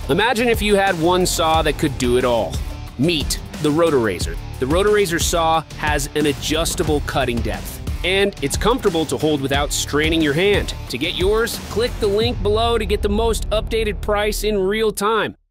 Imagine if you had one saw that could do it all. Meet the Rotorazer. The Rotorazer saw has an adjustable cutting depth, and it's comfortable to hold without straining your hand. To get yours, click the link below to get the most updated price in real time.